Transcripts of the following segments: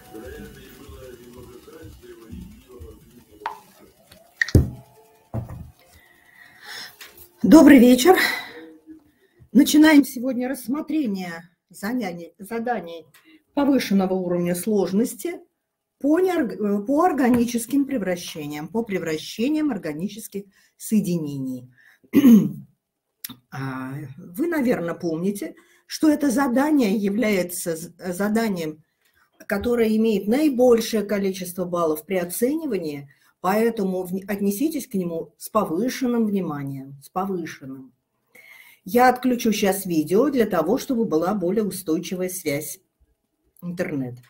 Добрый вечер. Начинаем сегодня рассмотрение заданий повышенного уровня сложности по органическим превращениям, по превращениям органических соединений. Вы, наверное, помните, что это задание является заданием, которое имеет наибольшее количество баллов при оценивании, поэтому отнеситесь к нему с повышенным вниманием, с повышенным. Я отключу сейчас видео для того, чтобы была более устойчивая связь интернета.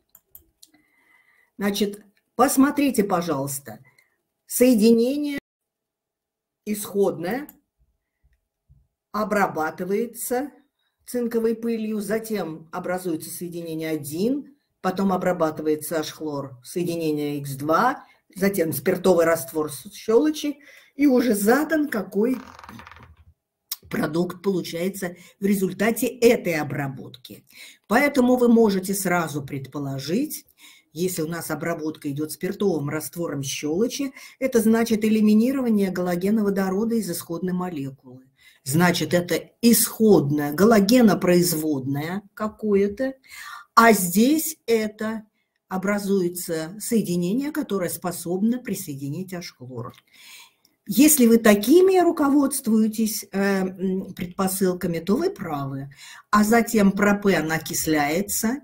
Значит, посмотрите, пожалуйста, соединение исходное обрабатывается цинковой пылью, затем образуется соединение 1, потом обрабатывается H-хлор, соединение X2, затем спиртовый раствор щелочи, и уже задан какой продукт получается в результате этой обработки. Поэтому вы можете сразу предположить, если у нас обработка идет спиртовым раствором щелочи, это значит элиминирование галогеноводорода из исходной молекулы. Значит, это исходное галогенопроизводное какое-то, а здесь это образуется соединение, которое способно присоединить H-хлор. Если вы такими руководствуетесь предпосылками, то вы правы. А затем пропен окисляется.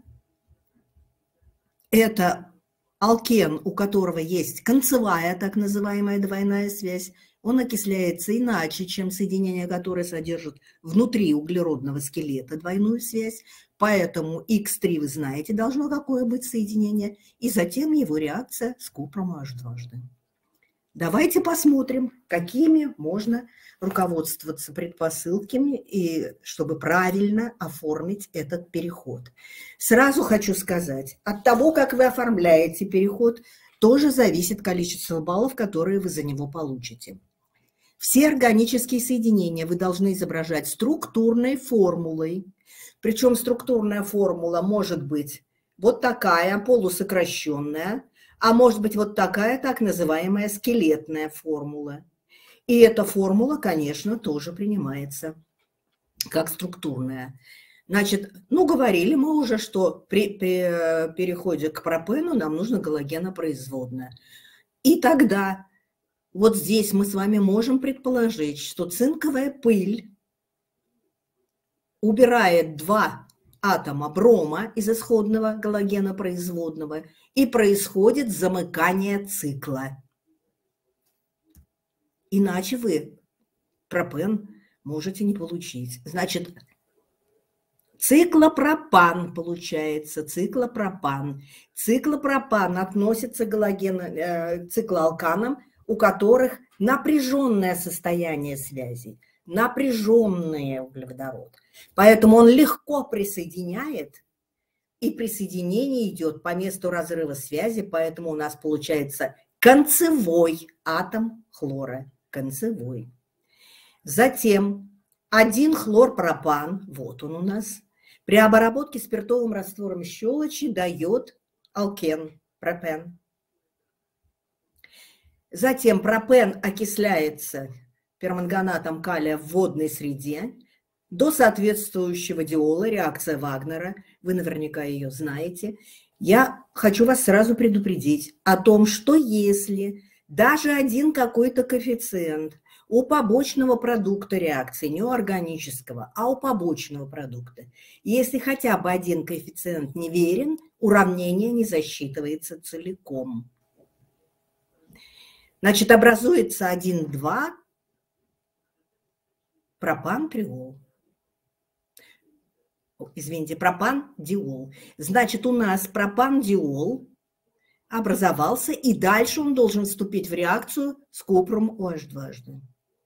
Это алкен, у которого есть концевая, так называемая двойная связь. Он окисляется иначе, чем соединение, которое содержит внутри углеродного скелета двойную связь. Поэтому X3, вы знаете, должно какое быть соединение. И затем его реакция с купром H дважды. Давайте посмотрим, какими можно руководствоваться предпосылками, и чтобы правильно оформить этот переход. Сразу хочу сказать, от того, как вы оформляете переход, тоже зависит количество баллов, которые вы за него получите. Все органические соединения вы должны изображать структурной формулой. Причем структурная формула может быть вот такая, полусокращенная, а может быть вот такая так называемая скелетная формула. И эта формула, конечно, тоже принимается как структурная. Значит, говорили мы уже, что при переходе к пропену нам нужно галогенопроизводное. И тогда вот здесь мы с вами можем предположить, что цинковая пыль убирает 2 атома брома из исходного галогенопроизводного, и происходит замыкание цикла. Иначе вы пропен можете не получить. Значит, циклопропан получается, циклопропан. Циклопропан относится к циклоалканам, у которых напряженное состояние связи, напряженный углеводород. Поэтому он легко присоединяет, и присоединение идет по месту разрыва связи, поэтому у нас получается концевой атом хлора, концевой. Затем 1-хлорпропан, вот он у нас, при обработке спиртовым раствором щелочи дает алкен, пропен. Затем пропен окисляется перманганатом калия в водной среде до соответствующего диола, реакция Вагнера, вы наверняка ее знаете. Я хочу вас сразу предупредить о том, что если даже один какой-то коэффициент у побочного продукта реакции, не у органического, а у побочного продукта, если хотя бы один коэффициент неверен, уравнение не засчитывается целиком. Значит, образуется 1,2 пропан-триол. Извините, пропан-диол. Значит, у нас пропан-диол образовался, и дальше он должен вступить в реакцию с купром OH дважды.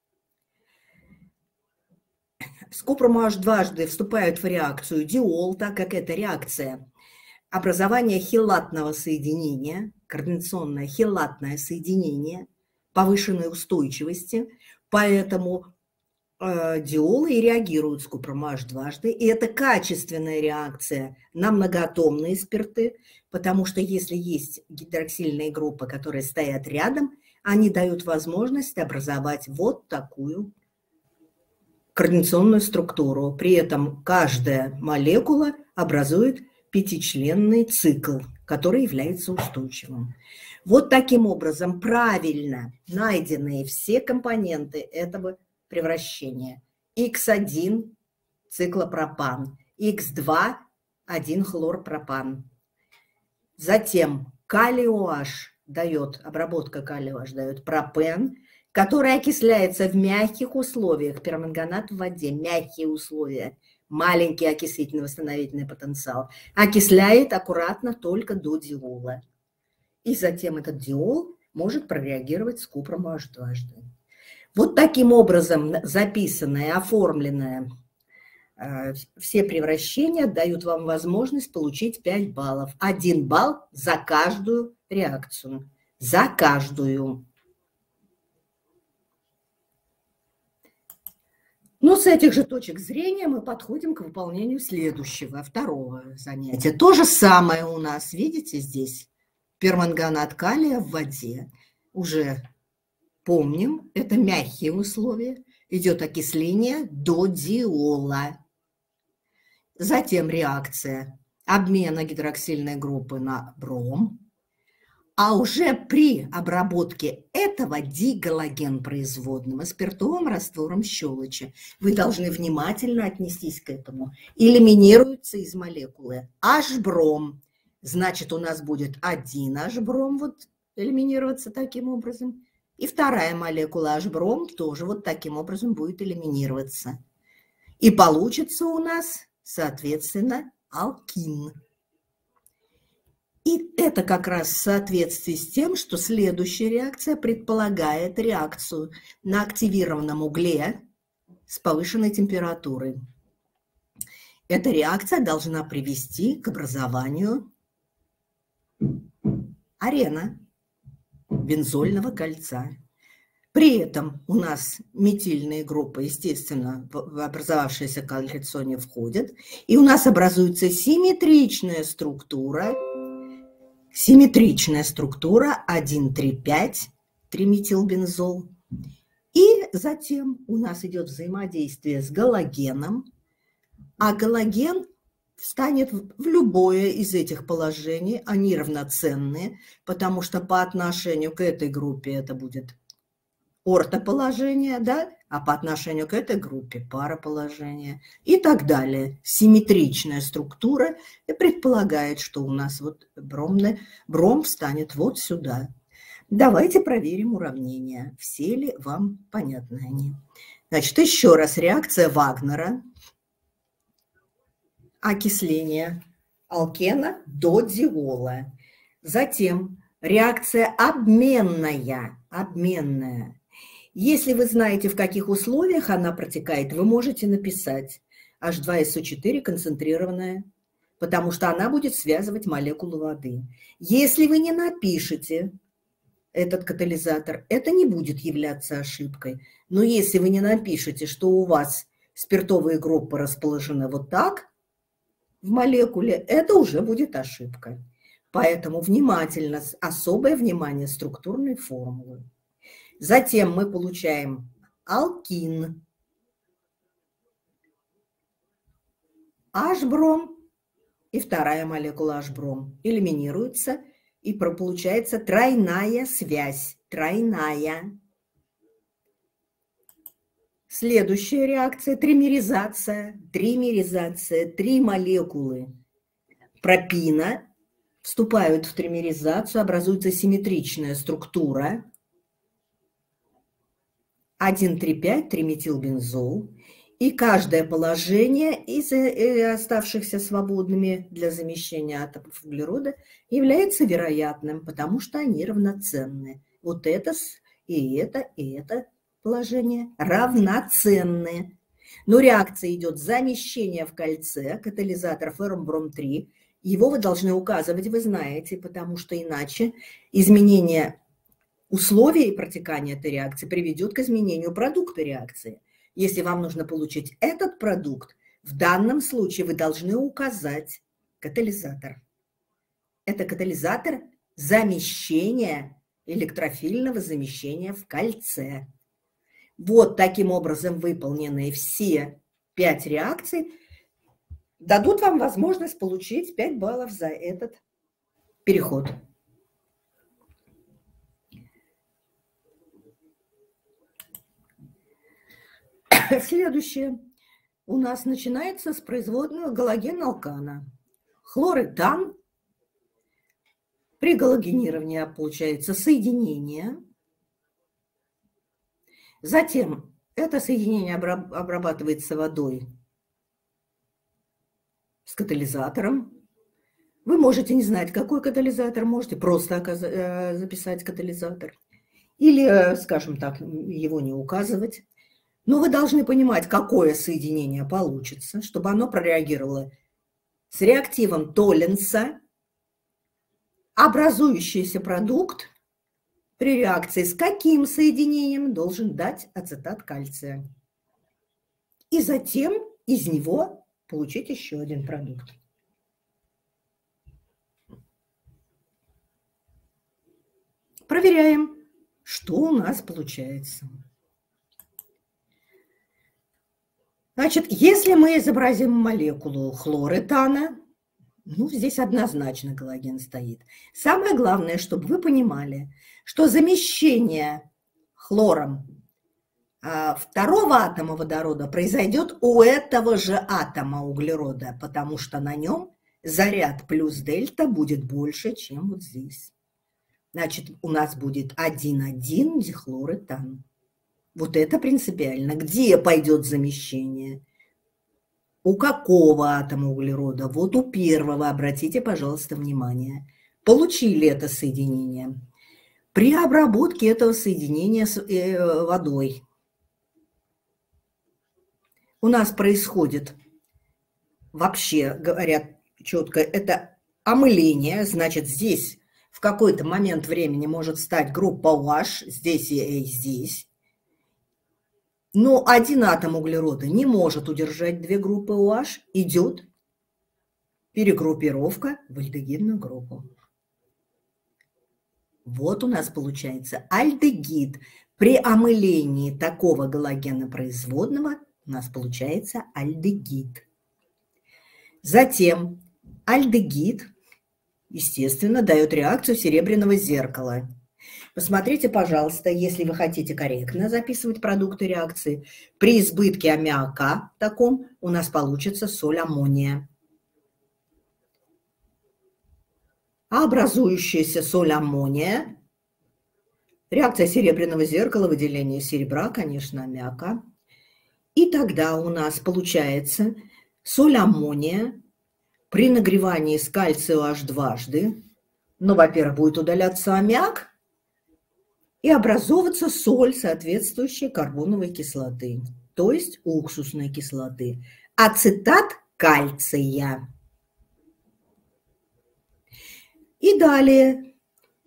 С купром OH дважды вступают в реакцию диол, так как это реакция образования хелатного соединения, координационное хелатное соединение повышенной устойчивости, поэтому диолы и реагируют с купром OH дважды. И это качественная реакция на многоатомные спирты, потому что если есть гидроксильные группы, которые стоят рядом, они дают возможность образовать вот такую координационную структуру. При этом каждая молекула образует пятичленный цикл, который является устойчивым. Вот таким образом правильно найденные все компоненты этого превращения. Х1 – циклопропан, Х2 – 1-хлорпропан. Затем калий OH дает, обработка калия OH дает пропен, который окисляется в мягких условиях, перманганат в воде, мягкие условия, маленький окислительно-восстановительный потенциал, окисляет аккуратно только до диола. И затем этот диол может прореагировать с купром OH дважды. Вот таким образом записанное, оформленное все превращения дают вам возможность получить 5 баллов. 1 балл за каждую реакцию. За каждую. Но с этих же точек зрения мы подходим к выполнению следующего, второго занятия. То же самое у нас, видите, здесь перманганат калия в воде. Уже помним, это мягкие условия. Идет окисление до диола. Затем реакция обмена гидроксильной группы на бром. А уже при обработке этого дигалоген производным и спиртовым раствором щелочи вы должны внимательно отнестись к этому. Элиминируется из молекулы H-бром. Значит, у нас будет 1 H-бром вот элиминироваться таким образом. И вторая молекула H-бром тоже вот таким образом будет элиминироваться. И получится у нас, соответственно, алкин. И это как раз в соответствии с тем, что следующая реакция предполагает реакцию на активированном угле с повышенной температурой. Эта реакция должна привести к образованию арена бензольного кольца. При этом у нас метильные группы, естественно, в образовавшееся кольцо не входят, и у нас образуется симметричная структура 1,3,5 триметилбензол. И затем у нас идет взаимодействие с галогеном, а галоген встанет в любое из этих положений, они равноценные, потому что по отношению к этой группе это будет ортоположение, да, а по отношению к этой группе пароположение и так далее. Симметричная структура предполагает, что у нас вот бром встанет вот сюда. Давайте проверим уравнения. Все ли вам понятны они? Значит, еще раз реакция Вагнера. Окисление алкена до диола. Затем реакция обменная. Если вы знаете, в каких условиях она протекает, вы можете написать H2SO4 концентрированная, потому что она будет связывать молекулу воды. Если вы не напишете этот катализатор, это не будет являться ошибкой. Но если вы не напишете, что у вас спиртовые группы расположены вот так в молекуле, это уже будет ошибка. Поэтому внимательно, особое внимание структурной формулы. Затем мы получаем алкин, H-бром и вторая молекула H-бром элиминируется, и получается тройная связь, тройная. Следующая реакция – тримеризация. Три молекулы пропина вступают в тримеризацию, образуется симметричная структура. 1,3,5 триметилбензол. И каждое положение из оставшихся свободными для замещения атомов углерода является вероятным, потому что они равноценны. Вот это и это положение равноценны. Но реакция идет замещение в кольце, катализатор феррум-бром-3. Его вы должны указывать, вы знаете, потому что иначе изменение условий протекания этой реакции приведет к изменению продукта реакции. Если вам нужно получить этот продукт, в данном случае вы должны указать катализатор. Это катализатор замещения, электрофильного замещения в кольце. Вот таким образом выполненные все 5 реакций дадут вам возможность получить 5 баллов за этот переход. Следующее у нас начинается с производного галоген-алкана. Хлорэтан. При галогенировании получается соединение. Затем это соединение обрабатывается водой с катализатором. Вы можете не знать, какой катализатор, можете просто записать катализатор. Или, скажем так, его не указывать. Но вы должны понимать, какое соединение получится, чтобы оно прореагировало с реактивом Толленса. Образующийся продукт при реакции с каким соединением должен дать ацетат кальция. И затем из него получить еще один продукт. Проверяем, что у нас получается. Значит, если мы изобразим молекулу хлоретана, здесь однозначно галоген стоит. Самое главное, чтобы вы понимали, что замещение хлором второго атома водорода произойдет у этого же атома углерода, потому что на нем заряд плюс дельта будет больше, чем вот здесь. Значит, у нас будет 1,1 дихлоретан. Вот это принципиально. Где пойдет замещение? У какого атома углерода? Вот у первого. Обратите, пожалуйста, внимание. Получили это соединение. При обработке этого соединения с водой у нас происходит, вообще говоря четко, это омыление. Значит, здесь в какой-то момент времени может стать группа OH, здесь и здесь. Но один атом углерода не может удержать 2 группы OH, идет перегруппировка в альдегидную группу. Вот у нас получается альдегид. При омылении такого галогенопроизводного у нас получается альдегид. Затем альдегид, естественно, дает реакцию серебряного зеркала. Посмотрите, пожалуйста, если вы хотите корректно записывать продукты реакции, при избытке аммиака таком у нас получится соль аммония. А образующаяся соль аммония, реакция серебряного зеркала, выделение серебра, конечно, аммиака. И тогда у нас получается соль аммония при нагревании с кальцием OH дважды. Во-первых, будет удаляться аммиак, и образовываться соль, соответствующая карбоновой кислоты, то есть уксусной кислоты. Ацетат кальция. И далее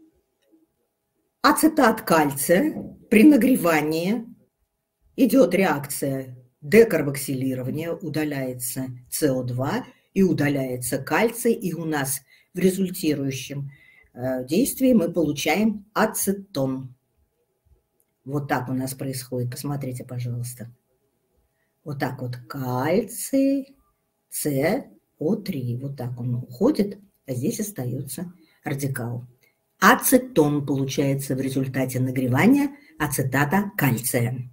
ацетат кальция при нагревании идет реакция декарбоксилирования, удаляется СО2 и удаляется кальций, и у нас в результирующем действии мы получаем ацетон. Вот так у нас происходит. Посмотрите, пожалуйста. Вот так вот кальций, СО3. Вот так он уходит, а здесь остается радикал. Ацетон получается в результате нагревания ацетата кальция.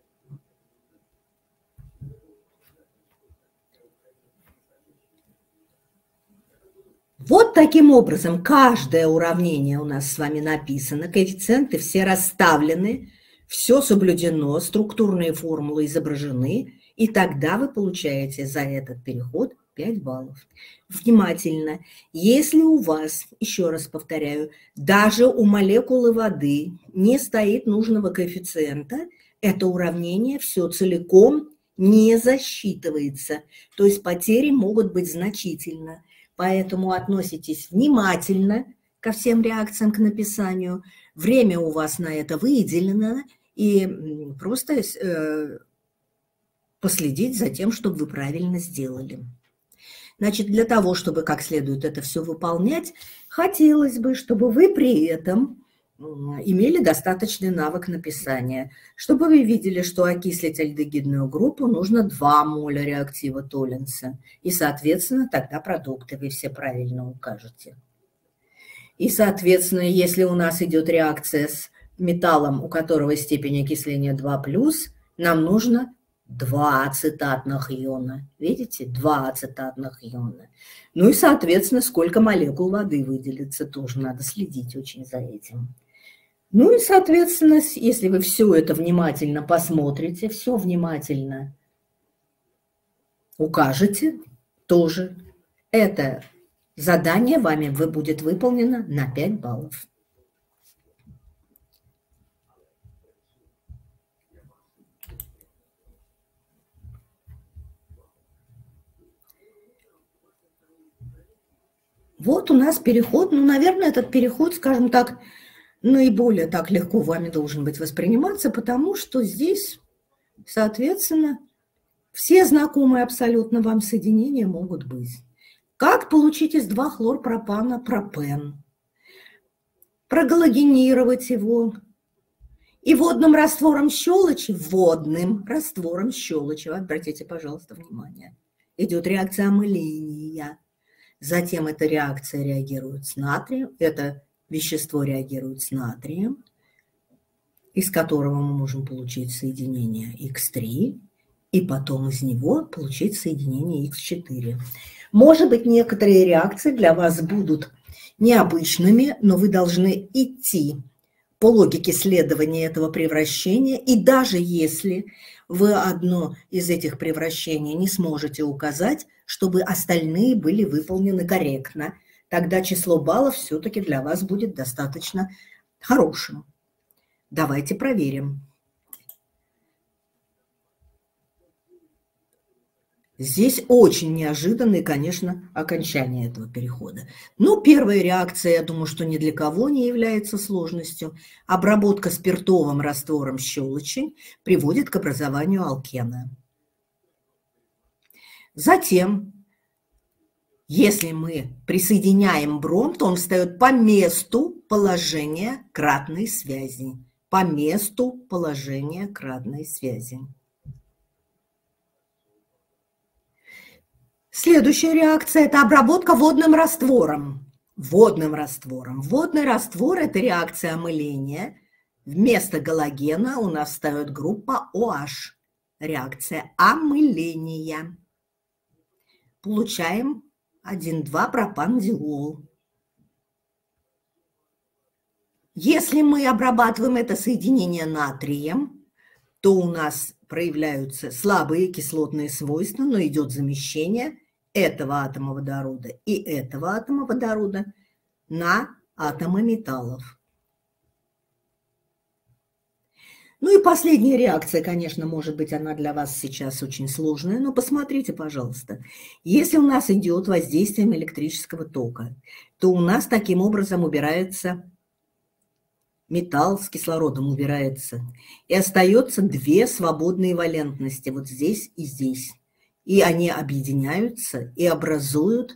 Вот таким образом каждое уравнение у нас с вами написано, коэффициенты все расставлены, все соблюдено, структурные формулы изображены, и тогда вы получаете за этот переход 5 баллов. Внимательно, если у вас, еще раз повторяю, даже у молекулы воды не стоит нужного коэффициента, это уравнение все целиком не засчитывается, то есть потери могут быть значительны. Поэтому относитесь внимательно ко всем реакциям к написанию. Время у вас на это выделено, и просто последить за тем, чтобы вы правильно сделали. Значит, для того, чтобы как следует это все выполнять, хотелось бы, чтобы вы при этом имели достаточный навык написания, чтобы вы видели, что окислить альдегидную группу нужно 2 моля реактива Толлинса, и, соответственно, тогда продукты вы все правильно укажете. И, соответственно, если у нас идет реакция с металлом, у которого степень окисления 2+, нам нужно 2 ацетатных иона. Видите? 2 ацетатных иона. Ну и, соответственно, сколько молекул воды выделится, тоже надо следить очень за этим. Ну и, соответственно, если вы все это внимательно посмотрите, все внимательно укажете, тоже это задание вами будет выполнено на 5 баллов. Вот у нас переход. Ну, наверное, этот переход, скажем так, наиболее так легко вами должен быть восприниматься, потому что здесь, соответственно, все знакомые абсолютно вам соединения могут быть. Как получить из 2-хлорпропана пропен? Прогалогенировать его и водным раствором щелочи, обратите, пожалуйста, внимание, идет реакция омыления. Затем эта реакция реагирует с натрием, это вещество реагирует с натрием, из которого мы можем получить соединение Х3, и потом из него получить соединение Х4. Может быть, некоторые реакции для вас будут необычными, но вы должны идти по логике следования этого превращения, и даже если вы одно из этих превращений не сможете указать, чтобы остальные были выполнены корректно, тогда число баллов все-таки для вас будет достаточно хорошим. Давайте проверим. Здесь очень неожиданное, конечно, окончание этого перехода. Ну, первая реакция, я думаю, что ни для кого не является сложностью. Обработка спиртовым раствором щелочи приводит к образованию алкена. Затем, если мы присоединяем бром, то он встает по месту положения кратной связи. По месту положения кратной связи. Следующая реакция – это обработка водным раствором. Водный раствор – это реакция омыления. Вместо галогена у нас встает группа OH. Реакция омыления. Получаем 1,2-пропандиол. Если мы обрабатываем это соединение натрием, то у нас проявляются слабые кислотные свойства, но идет замещение этого атома водорода и этого атома водорода на атомы металлов. Ну и последняя реакция, конечно, может быть, она для вас сейчас очень сложная, но посмотрите, пожалуйста. Если у нас идет воздействие электрического тока, то у нас таким образом убирается металл с кислородом, убирается. И остается 2 свободные валентности, вот здесь и здесь. И они объединяются и образуют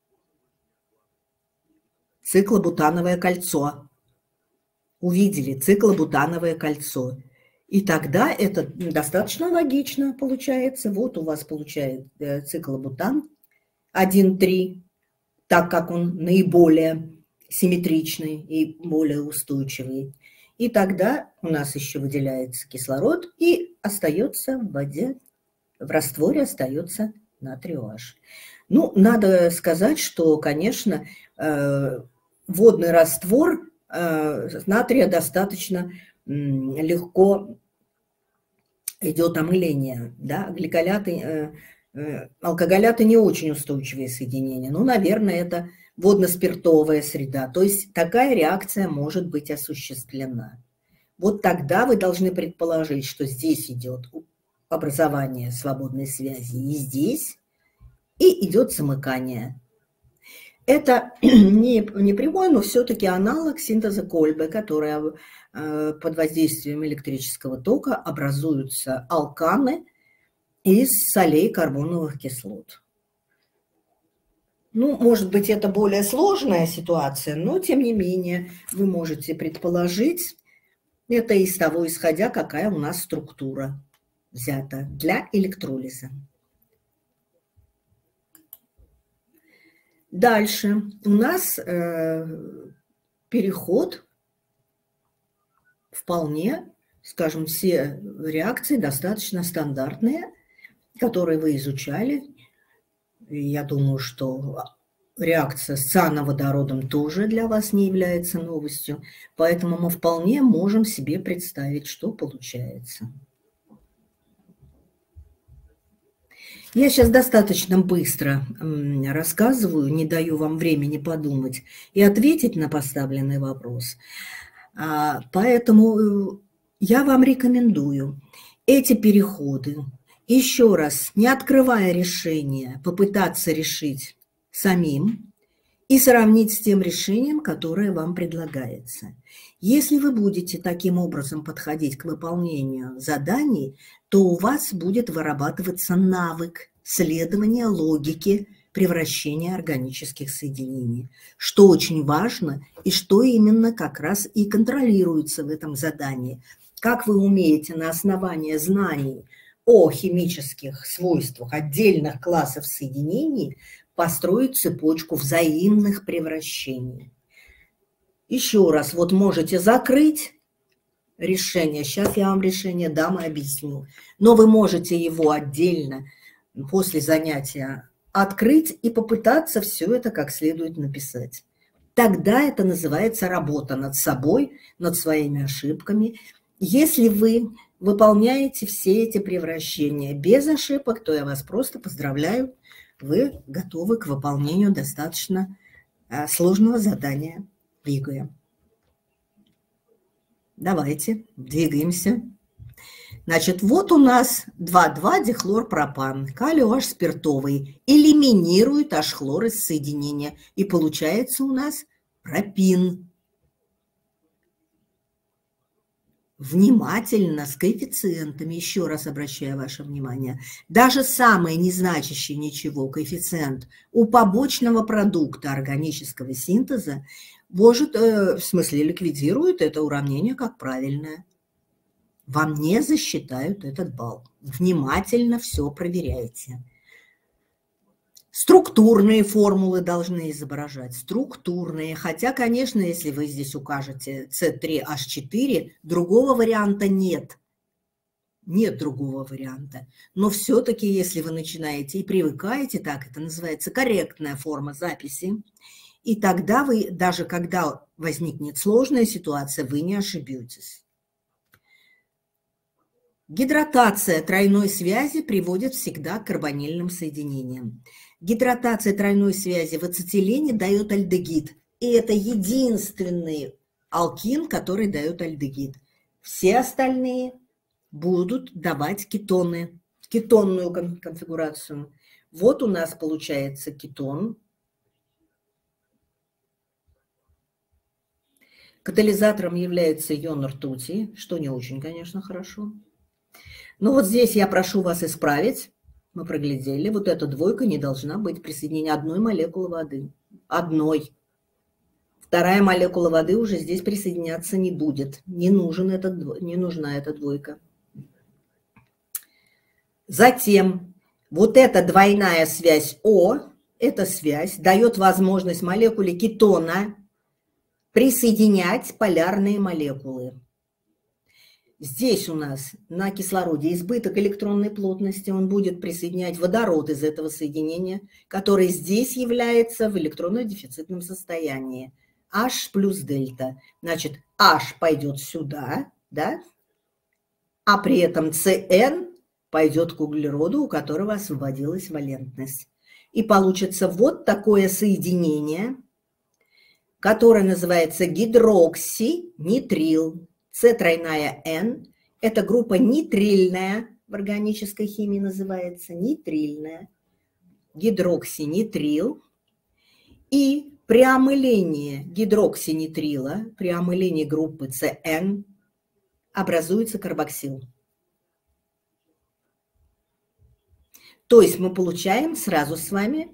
циклобутановое кольцо. Увидели циклобутановое кольцо. И тогда это достаточно логично получается. Вот у вас получается циклобутан 1,3, так как он наиболее симметричный и более устойчивый. И тогда у нас еще выделяется кислород и остается в воде, в растворе остается натрий OH. Ну, надо сказать, что, конечно, водный раствор натрия достаточно легко идет омыление. Да? Алкоголяты не очень устойчивые соединения. Ну, наверное, это водно-спиртовая среда. То есть такая реакция может быть осуществлена. Вот тогда вы должны предположить, что здесь идет образование свободной связи и здесь, и идет замыкание. Это не прямой, но все-таки аналог синтеза Кольбе, который под воздействием электрического тока образуются алканы, из солей карбоновых кислот. Ну, может быть, это более сложная ситуация, но, тем не менее, вы можете предположить, это из того исходя, какая у нас структура взята для электролиза. Дальше у нас переход вполне, скажем, все реакции достаточно стандартные, которые вы изучали. Я думаю, что реакция с циановодородом тоже для вас не является новостью, поэтому мы вполне можем себе представить, что получается. Я сейчас достаточно быстро рассказываю, не даю вам времени подумать и ответить на поставленный вопрос. Поэтому я вам рекомендую эти переходы еще раз, не открывая решение, попытаться решить самим и сравнить с тем решением, которое вам предлагается. Если вы будете таким образом подходить к выполнению заданий, то у вас будет вырабатываться навык следования логике превращения органических соединений, что очень важно и что именно как раз и контролируется в этом задании. Как вы умеете на основании знаний о химических свойствах отдельных классов соединений построить цепочку взаимных превращений. Еще раз, вот можете закрыть решение, сейчас я вам решение дам и объясню, но вы можете его отдельно после занятия открыть и попытаться все это как следует написать. Тогда это называется работа над собой, над своими ошибками. Если вы выполняете все эти превращения без ошибок, то я вас просто поздравляю, вы готовы к выполнению достаточно сложного задания. Двигаем. Давайте, двигаемся. Значит, вот у нас 2,2-дихлорпропан, калий OH спиртовый, элиминирует H-хлор из соединения, и получается у нас пропин. Внимательно, с коэффициентами, еще раз обращаю ваше внимание, даже самый незначащий ничего коэффициент у побочного продукта органического синтеза может, в смысле, ликвидирует это уравнение как правильное. Вам не засчитают этот балл. Внимательно все проверяйте. Структурные формулы должны изображать, структурные. Хотя, конечно, если вы здесь укажете C3H4, другого варианта нет. Нет другого варианта. Но все-таки, если вы начинаете и привыкаете, так это называется корректная форма записи, и тогда вы, даже когда возникнет сложная ситуация, вы не ошибетесь. Гидратация тройной связи приводит всегда к карбонильным соединениям. Гидратация тройной связи в ацетилене дает альдегид. И это единственный алкин, который дает альдегид. Все остальные будут давать кетоны, кетонную конфигурацию. Вот у нас получается кетон. Катализатором является ион ртути, что не очень, конечно, хорошо. Но вот здесь я прошу вас исправить. Мы проглядели, вот эта двойка не должна быть присоединения одной молекулы воды. Одной. Вторая молекула воды уже здесь присоединяться не будет. Не нужна эта двойка. Затем вот эта двойная связь О, эта связь дает возможность молекуле кетона присоединять полярные молекулы. Здесь у нас на кислороде избыток электронной плотности, он будет присоединять водород из этого соединения, который здесь является в электронно-дефицитном состоянии. H плюс дельта. Значит, H пойдет сюда, да? А при этом CN пойдет к углероду, у которого освободилась валентность. И получится вот такое соединение, которое называется гидроксинитрил. С тройная N – это группа нитрильная, в органической химии называется нитрильная, гидроксинитрил. И при омылении гидроксинитрила, при омылении группы CN образуется карбоксил. То есть мы получаем сразу с вами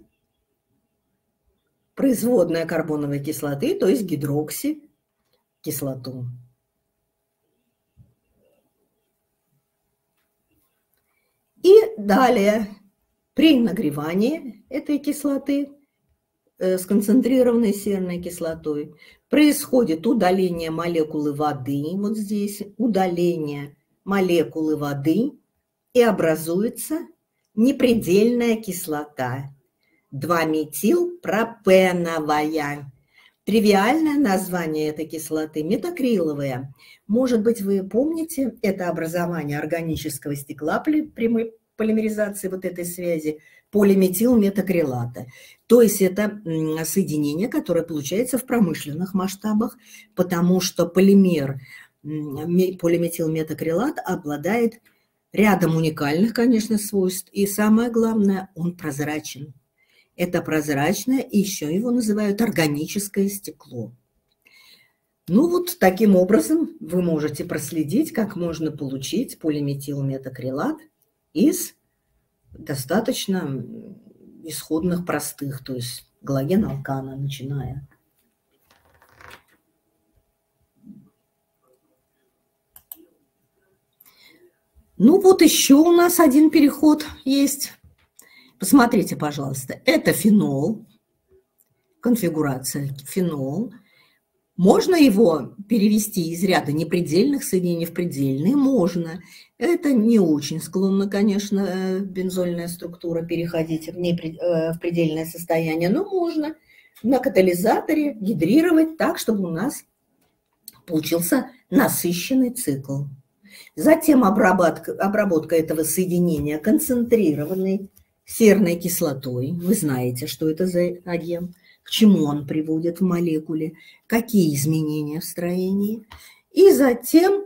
производная карбоновой кислоты, то есть гидроксикислоту. И далее при нагревании этой кислоты с концентрированной серной кислотой происходит удаление молекулы воды, вот здесь удаление молекулы воды, и образуется непредельная кислота 2-метилпропеновая. Тривиальное название этой кислоты – метакриловая. Может быть, вы помните это образование органического стекла прямой полимеризации вот этой связи полиметилметакрилата. То есть это соединение, которое получается в промышленных масштабах, потому что полимер полиметилметакрилат обладает рядом уникальных, конечно, свойств. И самое главное, он прозрачен. Это прозрачное, и еще его называют органическое стекло. Ну вот таким образом вы можете проследить, как можно получить полиметилметакрилат из достаточно исходных простых, то есть галоген-алкана начиная. Ну вот еще у нас один переход есть. Посмотрите, пожалуйста, это фенол, конфигурация фенол. Можно его перевести из ряда непредельных соединений в предельные? Можно. Это не очень склонно, конечно, бензольная структура переходить в предельное состояние, но можно на катализаторе гидрировать так, чтобы у нас получился насыщенный цикл. Затем обработка этого соединения концентрированной серной кислотой. Вы знаете, что это за агент, к чему он приводит в молекуле, какие изменения в строении. И затем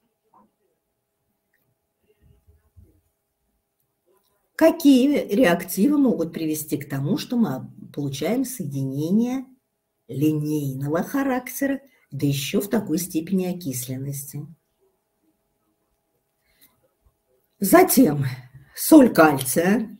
какие реактивы могут привести к тому, что мы получаем соединение линейного характера, да еще в такой степени окисленности. Затем соль кальция.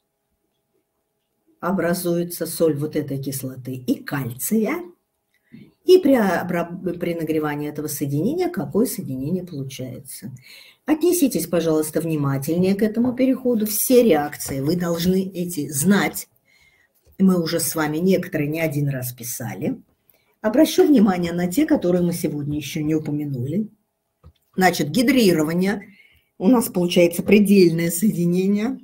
Образуется соль вот этой кислоты и кальция. И при нагревании этого соединения какое соединение получается. Отнеситесь, пожалуйста, внимательнее к этому переходу. Все реакции вы должны эти знать. Мы уже с вами некоторые не один раз писали. Обращу внимание на те, которые мы сегодня еще не упомянули. Значит, гидрирование. У нас получается предельное соединение.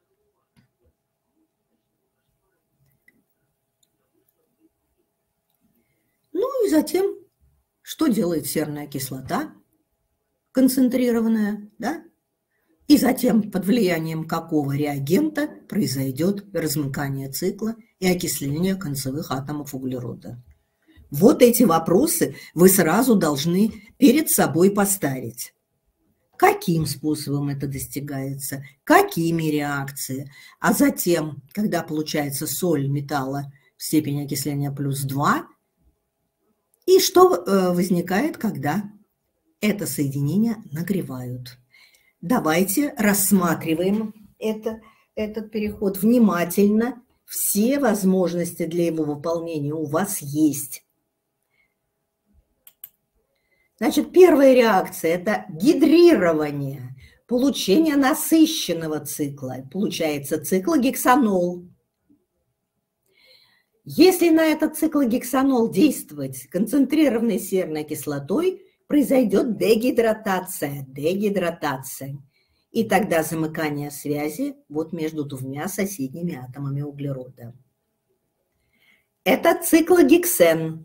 Ну и затем, что делает серная кислота, концентрированная, да? И затем под влиянием какого реагента произойдет размыкание цикла и окисление концевых атомов углерода. Вот эти вопросы вы сразу должны перед собой поставить. Каким способом это достигается, какими реакциями, а затем, когда получается соль металла в степени окисления плюс 2, и что возникает, когда это соединение нагревают. Давайте рассматриваем этот переход внимательно. Все возможности для его выполнения у вас есть. Значит, первая реакция – это гидрирование, получение насыщенного цикла. Получается циклогексанол. Если на этот циклогексанол действовать концентрированной серной кислотой, произойдет дегидратация. И тогда замыкание связи вот между двумя соседними атомами углерода. Это циклогексен.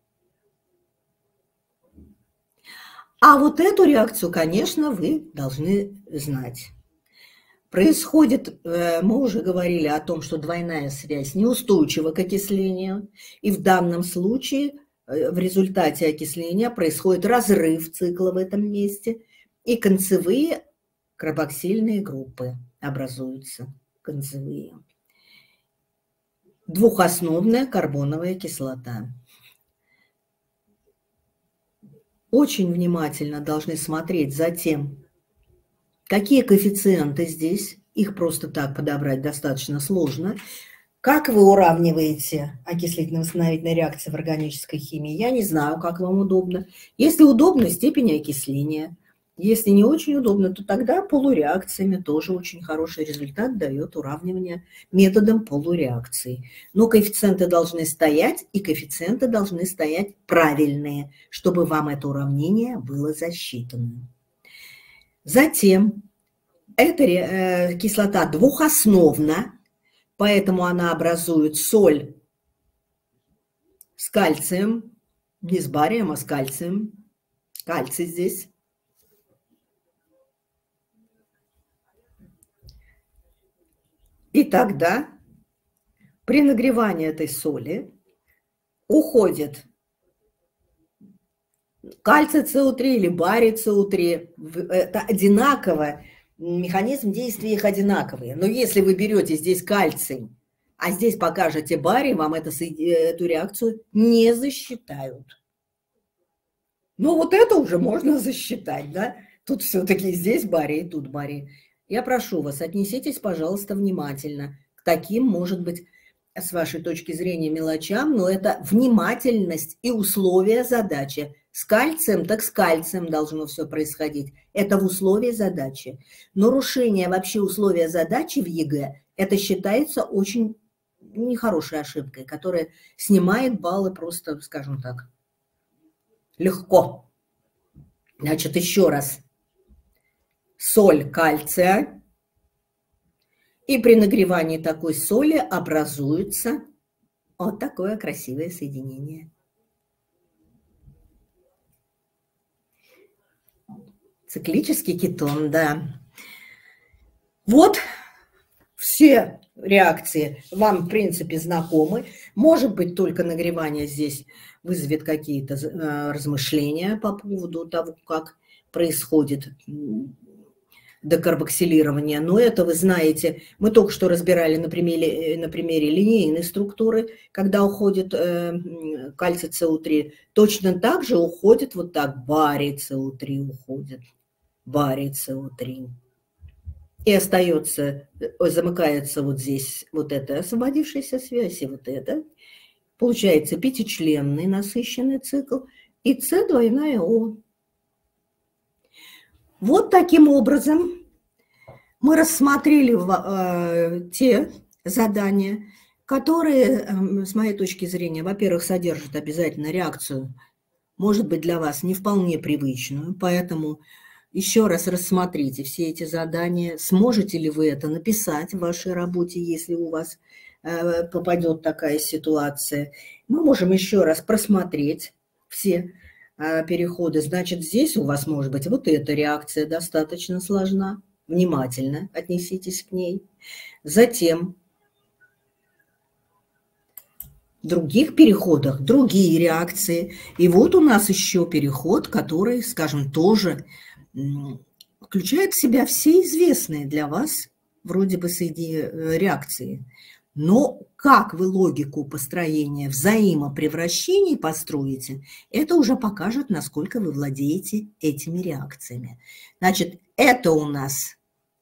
А вот эту реакцию, конечно, вы должны знать. Происходит, мы уже говорили о том, что двойная связь неустойчива к окислению, и в данном случае в результате окисления происходит разрыв цикла в этом месте, и концевые карбоксильные группы образуются, концевые. Двухосновная карбоновая кислота. Очень внимательно должны смотреть за тем, какие коэффициенты здесь Их просто так подобрать достаточно сложно. Как вы уравниваете окислительно-восстановительные реакции в органической химии? Я не знаю, как вам удобно. Если удобно, степень окисления. Если не очень удобно, то тогда полуреакциями тоже очень хороший результат дает уравнивание методом полуреакций. Но коэффициенты должны стоять, и коэффициенты должны стоять правильные, чтобы вам это уравнение было засчитано. Затем эта кислота двухосновна, поэтому она образует соль с кальцием, не с барием, а с кальцием. Кальций здесь. И тогда при нагревании этой соли уходит кальций СО3 или барий СО3. Это одинаково, механизм действия их одинаковый. Но если вы берете здесь кальций, а здесь покажете барий, вам эту реакцию не засчитают. Ну вот это уже можно засчитать, да? Тут все-таки здесь барий, тут барий. Я прошу вас, отнеситесь, пожалуйста, внимательно к таким, может быть, с вашей точки зрения, мелочам, но это внимательность и условия задачи. С кальцием, так с кальцием должно все происходить. Это в условии задачи. Нарушение вообще условия задачи в ЕГЭ, это считается очень нехорошей ошибкой, которая снимает баллы просто, скажем так, легко. Значит, еще раз. Соль кальция. И при нагревании такой соли образуется вот такое красивое соединение. Циклический кетон, да. Вот все реакции вам, в принципе, знакомы. Может быть, только нагревание здесь вызовет какие-то размышления по поводу того, как происходит декарбоксилирование. Но это, вы знаете, мы только что разбирали на примере линейной структуры, когда уходит кальций СО3. Точно так же уходит вот так, барий СО3 уходит. Барий СО3. И остается, замыкается вот здесь вот эта освободившаяся связь, и вот это. Получается пятичленный насыщенный цикл и С двойная О. Вот таким образом мы рассмотрели те задания, которые, с моей точки зрения, во-первых, содержат обязательно реакцию, может быть, для вас не вполне привычную, поэтому еще раз рассмотрите все эти задания. Сможете ли вы это написать в вашей работе, если у вас попадет такая ситуация. Мы можем еще раз просмотреть все переходы. Значит, здесь у вас может быть вот эта реакция достаточно сложна. Внимательно отнеситесь к ней. Затем в других переходах другие реакции. И вот у нас еще переход, который, скажем, тоже включает в себя все известные для вас вроде бы реакции. Но как вы логику построения взаимопревращений построите, это уже покажет, насколько вы владеете этими реакциями. Значит, это у нас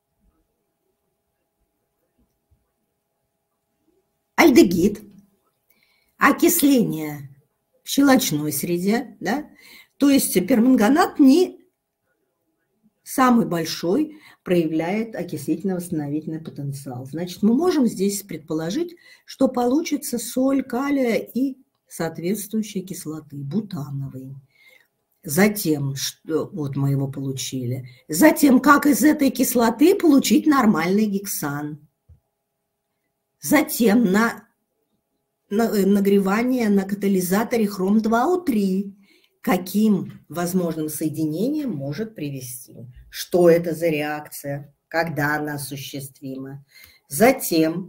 альдегид, окисление в щелочной среде, да? То есть перманганат не самый большой проявляет окислительно-восстановительный потенциал. Значит, мы можем здесь предположить, что получится соль калия и соответствующие кислоты, бутановые. Затем, вот мы его получили. Затем, как из этой кислоты получить нормальный гексан. Затем нагревание на катализаторе хром-2О3. Каким возможным соединением может привести? Что это за реакция? Когда она осуществима? Затем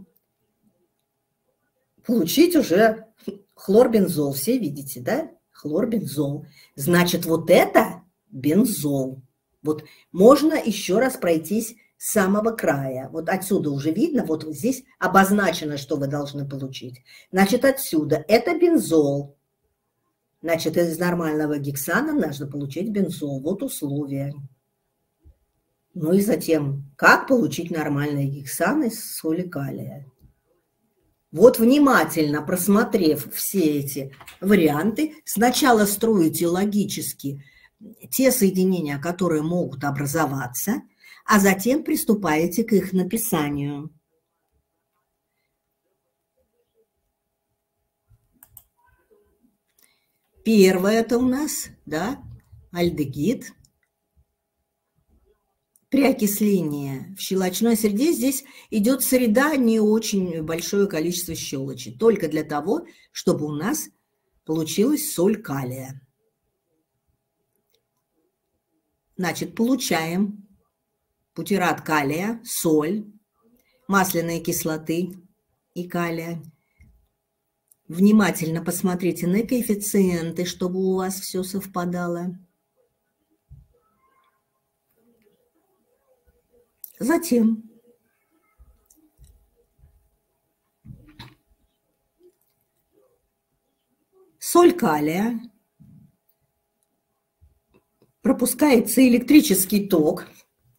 получить уже хлорбензол. Все видите, да? Хлорбензол. Значит, вот это бензол. Вот можно еще раз пройтись с самого края. Вот отсюда уже видно, вот здесь обозначено, что вы должны получить. Значит, отсюда это бензол. Значит, из нормального гексана нужно получить бензол. Вот условия. Ну и затем, как получить нормальный гексан из соли калия. Вот внимательно просмотрев все эти варианты, сначала строите логически те соединения, которые могут образоваться, а затем приступаете к их написанию. Первое это у нас, да, альдегид. При окислении в щелочной среде здесь идет среда не очень большое количество щелочи, только для того, чтобы у нас получилась соль калия. Значит, получаем бутират калия, соль, масляной кислоты и калия. Внимательно посмотрите на коэффициенты, чтобы у вас все совпадало. Затем соль калия пропускается электрический ток.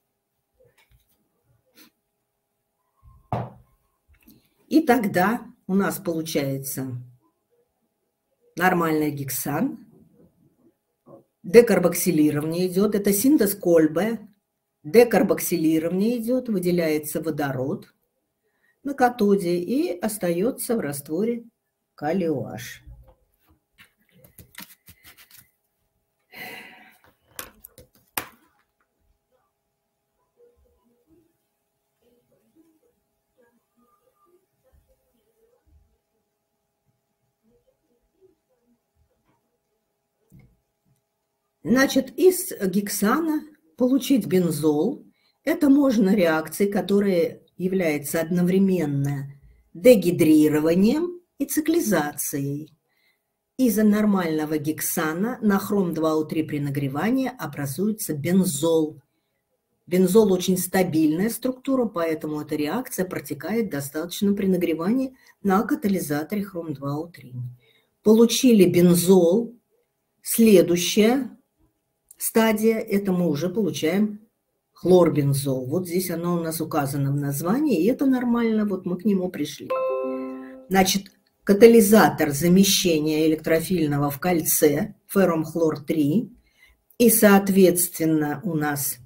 И тогда у нас получается нормальный гексан. Декарбоксилирование идет, это синтез Кольбе. Декарбоксилирование идет, выделяется водород на катоде и остается в растворе калий OH. Значит, из гексана получить бензол. Это можно реакции, которая является одновременно дегидрированием и циклизацией. Из-за нормального гексана на хром-2О3 при нагревании образуется бензол. Бензол очень стабильная структура, поэтому эта реакция протекает достаточно при нагревании на катализаторе хром-2О3. Получили бензол. Следующая стадия – это мы уже получаем хлорбензол. Вот здесь оно у нас указано в названии, и это нормально, вот мы к нему пришли. Значит, катализатор замещения электрофильного в кольце, феррум-хлор-3, и, соответственно, у нас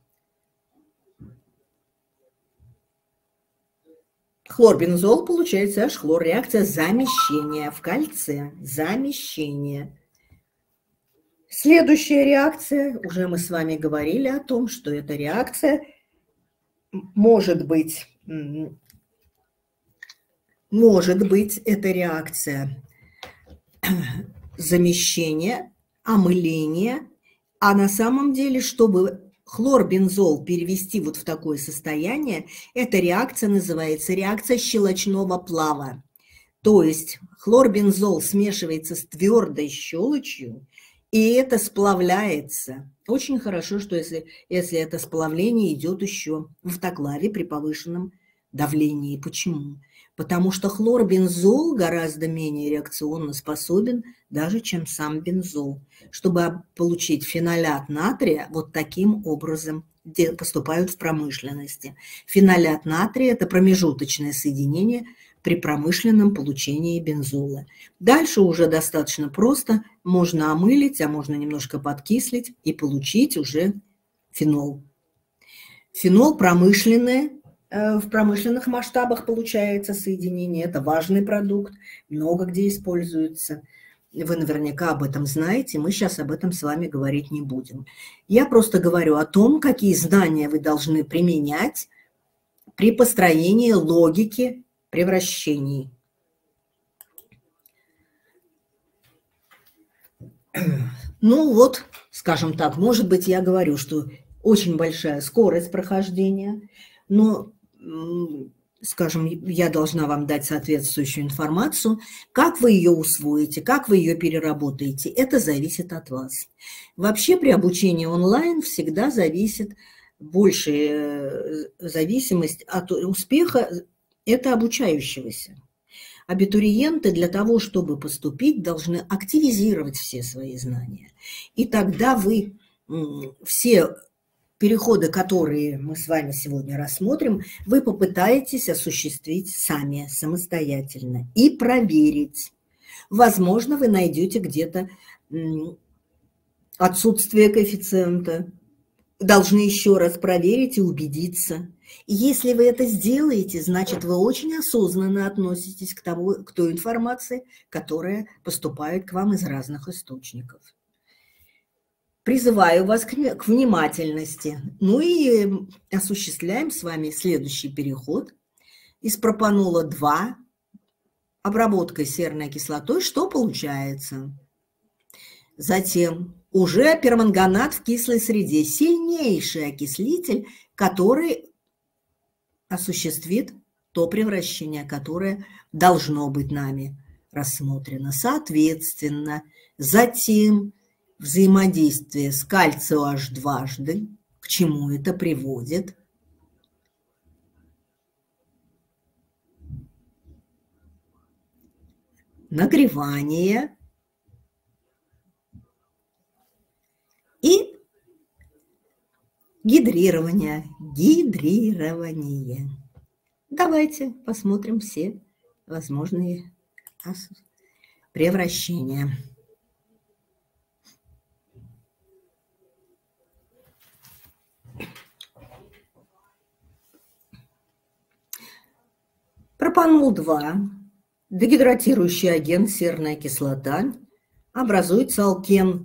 хлорбензол, получается H-хлор, реакция замещения в кольце, замещение. Следующая реакция, уже мы с вами говорили о том, что эта реакция может быть эта реакция замещения, омыления, а на самом деле, чтобы хлорбензол перевести вот в такое состояние, эта реакция называется реакция щелочного плава. То есть хлорбензол смешивается с твердой щелочью, и это сплавляется. Очень хорошо, что если это сплавление идет еще в автоклаве при повышенном давлении. Почему? Потому что хлорбензол гораздо менее реакционно способен даже, чем сам бензол. Чтобы получить фенолят натрия, вот таким образом поступают в промышленности. Фенолят натрия – это промежуточное соединение при промышленном получении бензола. Дальше уже достаточно просто. Можно омылить, а можно немножко подкислить и получить уже фенол. Фенол промышленный, в промышленных масштабах получается соединение. Это важный продукт, много где используется. Вы наверняка об этом знаете, мы сейчас об этом с вами говорить не будем. Я просто говорю о том, какие знания вы должны применять при построении логики превращений. Ну вот, скажем так, может быть, я говорю, что очень большая скорость прохождения, но, скажем, я должна вам дать соответствующую информацию. Как вы ее усвоите, как вы ее переработаете, это зависит от вас. Вообще при обучении онлайн всегда зависит большая зависимость от успеха это обучающегося. Абитуриенты для того, чтобы поступить, должны активизировать все свои знания. И тогда вы все переходы, которые мы с вами сегодня рассмотрим, вы попытаетесь осуществить сами, самостоятельно и проверить. Возможно, вы найдете где-то отсутствие коэффициента. Должны еще раз проверить и убедиться. И если вы это сделаете, значит, вы очень осознанно относитесь к той информации, которая поступает к вам из разных источников. Призываю вас к внимательности. Ну и осуществляем с вами следующий переход. Из пропанола 2 обработкой серной кислотой, что получается? Затем уже перманганат в кислой среде, сильнейший окислитель, который осуществит то превращение, которое должно быть нами рассмотрено. Соответственно, затем взаимодействие с кальцием H дважды, к чему это приводит? Нагревание и гидрирование. Давайте посмотрим все возможные превращения. Пропанол 2, дегидратирующий агент, серная кислота, образуется алкен.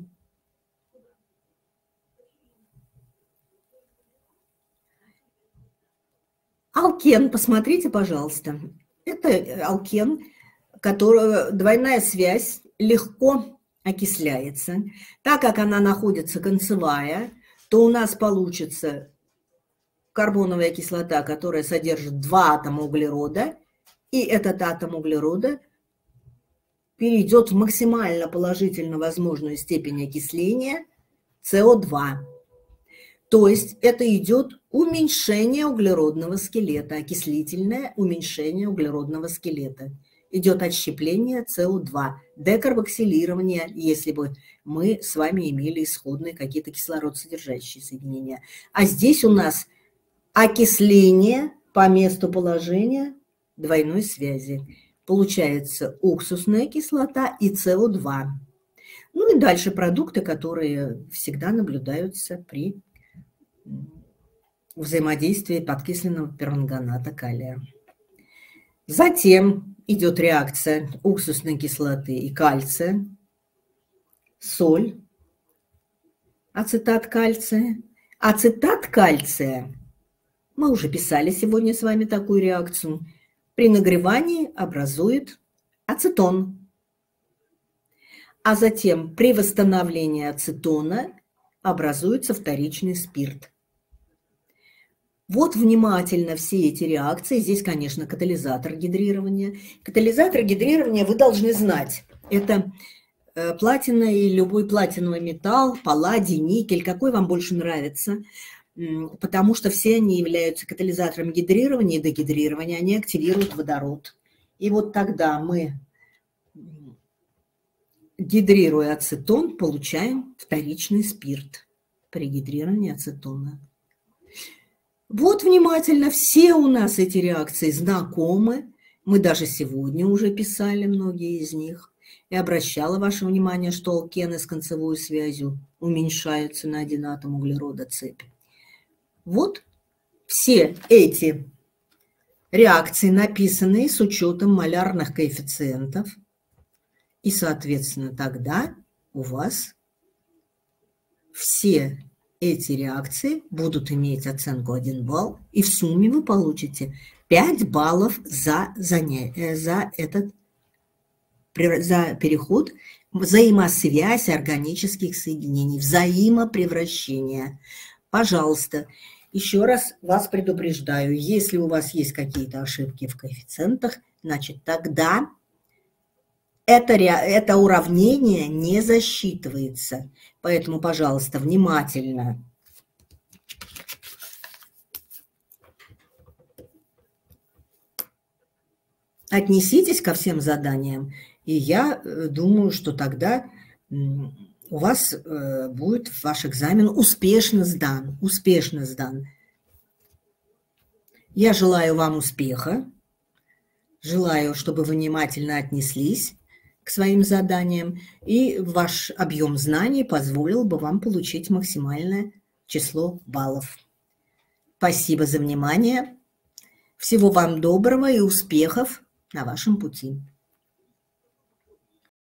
Алкен, посмотрите, пожалуйста. Это алкен, который двойная связь легко окисляется. Так как она находится концевая, то у нас получится карбоновая кислота, которая содержит 2 атома углерода, и этот атом углерода перейдет в максимально положительно возможную степень окисления СО2. То есть это идет уменьшение углеродного скелета, окислительное уменьшение углеродного скелета. Идет отщепление СО2, декарбоксилирование, если бы мы с вами имели исходные какие-то кислородсодержащие соединения. А здесь у нас окисление по месту положения двойной связи. Получается уксусная кислота и СО2. Ну и дальше продукты, которые всегда наблюдаются при взаимодействии подкисленного перманганата калия. Затем идет реакция уксусной кислоты и кальция, соль, ацетат кальция. Ацетат кальция, мы уже писали сегодня с вами такую реакцию, при нагревании образует ацетон. А затем при восстановлении ацетона образуется вторичный спирт. Вот внимательно все эти реакции. Здесь, конечно, катализатор гидрирования. Катализатор гидрирования вы должны знать. Это платина и любой платиновый металл, палладий, никель, какой вам больше нравится, потому что все они являются катализатором гидрирования и дегидрирования, они активируют водород. И вот тогда мы, гидрируя ацетон, получаем вторичный спирт при гидрировании ацетона. Вот внимательно, все у нас эти реакции знакомы. Мы даже сегодня уже писали многие из них. И обращала ваше внимание, что алкены с концевой связью уменьшаются на 1 атом углерода цепи. Вот все эти реакции написаны с учетом малярных коэффициентов. И, соответственно, тогда у вас все эти реакции будут иметь оценку 1 балл, и в сумме вы получите 5 баллов за переход, взаимосвязь органических соединений, взаимопревращение. Пожалуйста, еще раз вас предупреждаю, если у вас есть какие-то ошибки в коэффициентах, значит, тогда это уравнение не засчитывается. Поэтому, пожалуйста, внимательно отнеситесь ко всем заданиям. И я думаю, что тогда у вас будет ваш экзамен успешно сдан, успешно сдан. Я желаю вам успеха, желаю, чтобы вы внимательно отнеслись к своим заданиям, и ваш объем знаний позволил бы вам получить максимальное число баллов. Спасибо за внимание. Всего вам доброго и успехов на вашем пути.